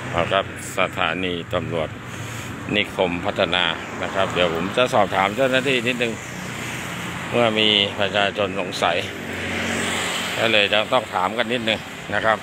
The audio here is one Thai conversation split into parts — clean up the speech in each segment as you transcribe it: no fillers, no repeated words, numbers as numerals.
ครับสถานีตำรวจนิคมพัฒนานะครับเดี๋ยวผมจะสอบถามเจ้าหน้าที่นิดนึงเมื่อมีประชาชนสงสัยก็เลยจะต้องถามกันนิดนึงนะครับ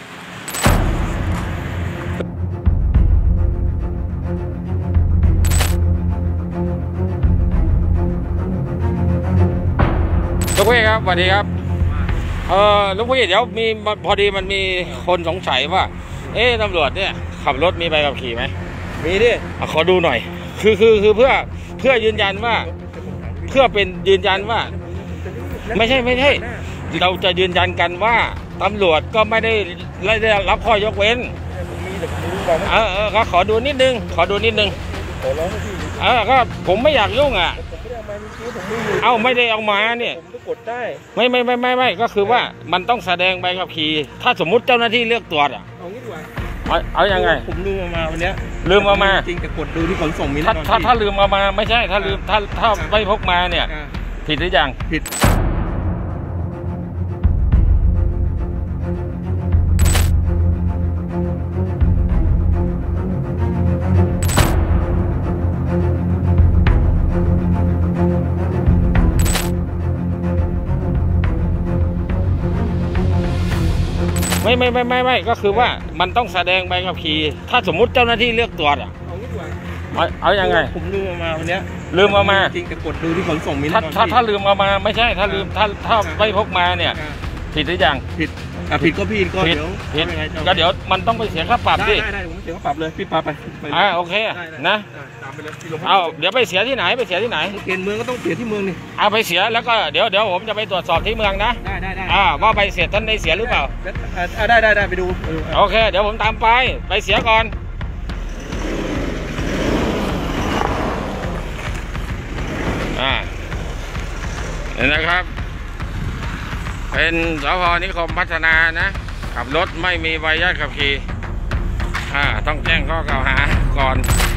ลูกพี่ครับสวัสดีครับลูกพี่เดี๋ยวมีพอดีมันมีคนสงสัยว่าตำรวจเนี่ยขับรถมีใบขับขี่ไหมมีดิขอดูหน่อยคือเพื่อยืนยันว่าเพื่อเป็นยืนยันว่าไม่ใช่เราจะยืนยันกันว่าตำรวจก็ไม่ได้รับข้อยกเว้นก็ขอดูนิดนึงขอร้องพี่ก็ผมไม่อยากยุ่งอ่ะไม่ได้เอามาเนี่ยผมก็กดได้ไม่ก็คือว่ามันต้องแสดงใบขับขี่ถ้าสมมุติเจ้าหน้าที่เลือกตรวจอ่ะเอางี้ดีกว่าเอายังไงผมลืมมาวันนี้ลืมมาจริงแต่กดดูที่ขนส่งมีถ้าลืมมาไม่ใช่ถ้าลืมถ้าไม่พกมาเนี่ยผิดหรือยังผิดไม่ก็คือว่ามันต้องแสดงใบขับขี่ถ้าสมมุติเจ้าหน้าที่เลือกตรวจอ่ะเอายังไงผมลืมมาวันนี้ลืมมาจริงแต่กดดูที่ขนส่งมีถ้าลืมมาไม่ใช่ถ้าลืมถ้าไม่พกมาเนี่ยผิดหรือยังผิดก็ผิดก็เดี๋ยวมันต้องไปเสียค่าปรับดิได้ผมเสียค่าปรับเลยพี่พาไปโอเคนะเดี๋ยวไปเสียที่ไหนเปลี่ยนเมืองก็ต้องเปลี่ยนที่เมืองนี่ไปเสียแล้วก็เดี๋ยวผมจะไปตรวจสอบที่เมืองนะได้ว่าใบเสียท่านได้เสียหรือเปล่าได้ไปดูโอเคเดี๋ยวผมตามไปเสียก่อนนี่นะครับเป็นสพ.นิคมพัฒนานะขับรถไม่มีใบอนุญาตขับขี่ต้องแจ้งข้อกล่าวหาก่อน